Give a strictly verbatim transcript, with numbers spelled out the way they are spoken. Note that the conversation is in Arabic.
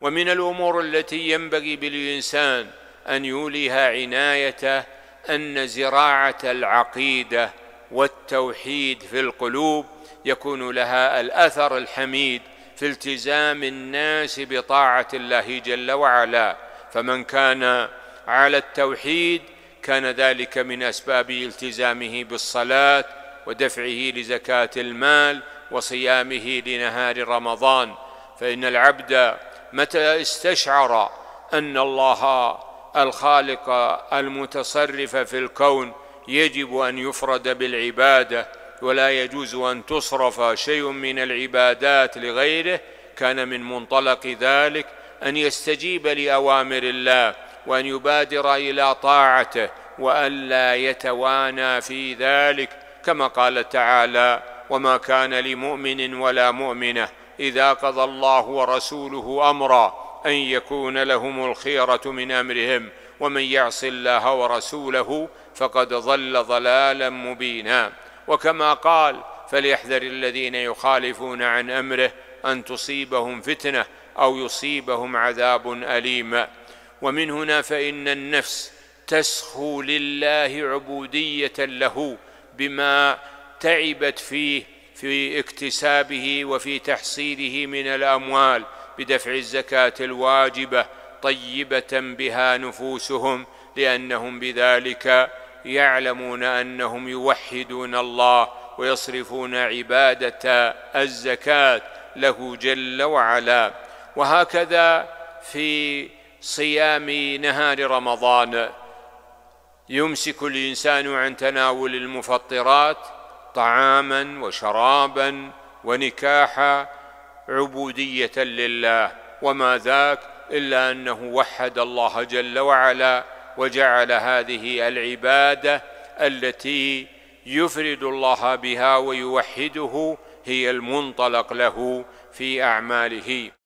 ومن الأمور التي ينبغي بالإنسان أن يوليها عنايته أن زراعة العقيدة والتوحيد في القلوب يكون لها الأثر الحميد في التزام الناس بطاعة الله جل وعلا. فمن كان على التوحيد كان ذلك من أسباب التزامه بالصلاة ودفعه لزكاة المال وصيامه لنهار رمضان. فإن العبد متى استشعر أن الله الخالق المتصرف في الكون يجب أن يفرد بالعبادة ولا يجوز أن تصرف شيء من العبادات لغيره، كان من منطلق ذلك أن يستجيب لأوامر الله وأن يبادر إلى طاعته وأن لا يتوانى في ذلك، كما قال تعالى: وما كان لمؤمن ولا مؤمنة إذا قضى الله ورسوله أمرا أن يكون لهم الخيرة من أمرهم ومن يعص الله ورسوله فقد ضل ضلالا مبينا. وكما قال: فليحذر الذين يخالفون عن أمره أن تصيبهم فتنة أو يصيبهم عذاب أليم. ومن هنا فإن النفس تسخو لله عبودية له بما تعبت فيه في اكتسابه وفي تحصيله من الأموال بدفع الزكاة الواجبة، طيبة بها نفوسهم، لأنهم بذلك يعلمون أنهم يوحدون الله ويصرفون عبادة الزكاة له جل وعلا. وهكذا في صيام نهار رمضان يمسك الإنسان عن تناول المفطرات طعاما وشرابا ونكاحا عبودية لله، وما ذاك إلا أنه وحد الله جل وعلا وجعل هذه العبادة التي يفرد الله بها ويوحده هي المنطلق له في أعماله.